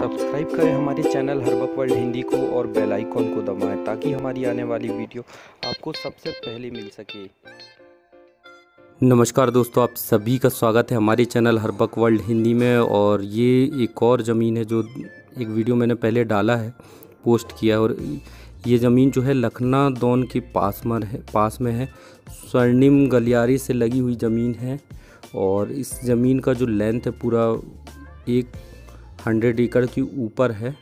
Subscribe करें हमारे channel हर वक्त वर्ल्ड हिंदी को और बेल आइकॉन को दबाएं ताकि हमारी आने वाली वीडियो आपको सबसे पहले मिल सके। नमस्कार दोस्तों, आप सभी का स्वागत है हमारे चैनल हर वक्त वर्ल्ड हिंदी में। और ये एक और ज़मीन है जो एक वीडियो मैंने पहले डाला है, पोस्ट किया है। और ये ज़मीन जो है लखनादौन के पास में है। स्वर्णिम गलियारे से लगी हुई ज़मीन है और इस ज़मीन का जो लेंथ है पूरा 100 एकड़ के ऊपर है।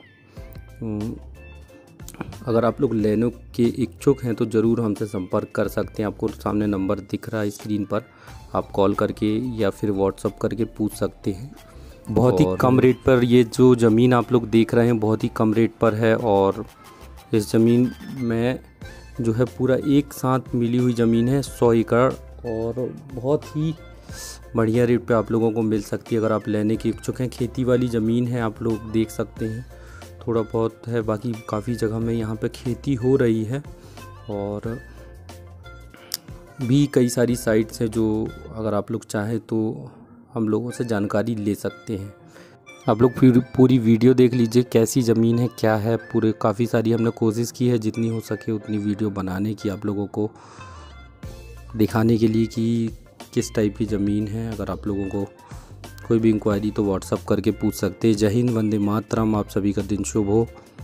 अगर आप लोग लेने के इच्छुक हैं तो ज़रूर हमसे संपर्क कर सकते हैं। आपको सामने नंबर दिख रहा है स्क्रीन पर, आप कॉल करके या फिर व्हाट्सअप करके पूछ सकते हैं। बहुत ही कम रेट पर ये जो ज़मीन आप लोग देख रहे हैं बहुत ही कम रेट पर है। और इस ज़मीन में जो है पूरा एक साथ मिली हुई ज़मीन है 100 एकड़ और बहुत ही बढ़िया रेट पे आप लोगों को मिल सकती है अगर आप लेने के इच्छुक हैं। खेती वाली ज़मीन है, आप लोग देख सकते हैं, थोड़ा बहुत है, बाकी काफ़ी जगह में यहाँ पे खेती हो रही है। और भी कई सारी साइट्स हैं जो अगर आप लोग चाहें तो हम लोगों से जानकारी ले सकते हैं। आप लोग फिर पूरी वीडियो देख लीजिए, कैसी ज़मीन है, क्या है। पूरे काफ़ी सारी हमने कोशिश की है जितनी हो सके उतनी वीडियो बनाने की, आप लोगों को दिखाने के लिए कि किस टाइप की ज़मीन है। अगर आप लोगों को कोई भी इंक्वायरी तो व्हाट्सअप करके पूछ सकते हैं। जय हिंद, वंदे मातरम। आप सभी का दिन शुभ हो।